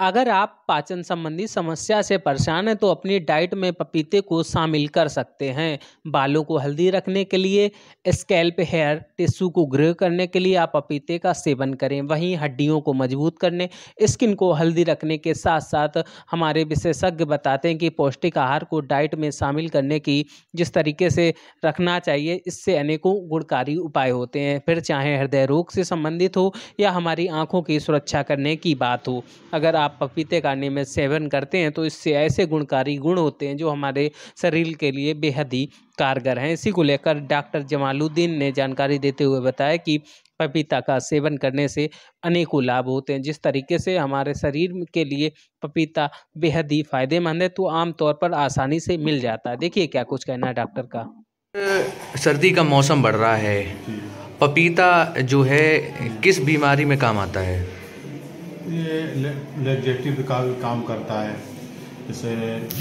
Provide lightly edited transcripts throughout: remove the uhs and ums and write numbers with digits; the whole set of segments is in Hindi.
अगर आप पाचन संबंधी समस्या से परेशान हैं तो अपनी डाइट में पपीते को शामिल कर सकते हैं। बालों को हेल्दी रखने के लिए, स्कैल्प हेयर टिश्यू को ग्रो करने के लिए आप पपीते का सेवन करें। वहीं हड्डियों को मजबूत करने, स्किन को हेल्दी रखने के साथ साथ हमारे विशेषज्ञ बताते हैं कि पौष्टिक आहार को डाइट में शामिल करने की जिस तरीके से रखना चाहिए, इससे अनेकों गुणकारी उपाय होते हैं। फिर चाहे हृदय रोग से संबंधित हो या हमारी आंखों की सुरक्षा करने की बात हो, अगर आप पपीते का नियमित सेवन करते हैं तो इससे ऐसे गुणकारी गुण होते हैं जो हमारे शरीर के लिए बेहद ही कारगर हैं। इसी को लेकर डॉक्टर जमालुद्दीन ने जानकारी देते हुए बताया कि पपीता का सेवन करने से अनेकों लाभ होते हैं। जिस तरीके से हमारे शरीर के लिए पपीता बेहद ही फायदेमंद है, तो आमतौर पर आसानी से मिल जाता है। देखिए क्या कुछ कहना है डॉक्टर का। सर्दी का मौसम बढ़ रहा है, पपीता जो है किस बीमारी में काम आता है? ये लेग्जेटिव का भी काम करता है, जैसे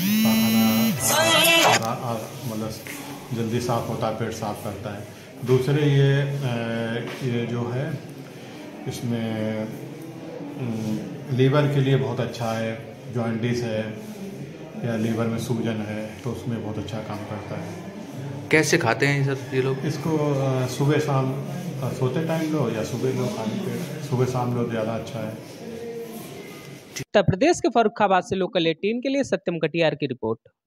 मतलब जल्दी साफ होता है, पेट साफ करता है। दूसरे ये जो है इसमें लीवर के लिए बहुत अच्छा है। जॉइंटिस है या लीवर में सूजन है तो उसमें बहुत अच्छा काम करता है। कैसे खाते हैं ये लोग? इसको सुबह शाम सोते टाइम लो या सुबह लो, खाली पेट सुबह शाम लो, ज़्यादा अच्छा है। उत्तर प्रदेश के फर्रुखाबाद से लोकल 18 के लिए सत्यम कटियार की रिपोर्ट।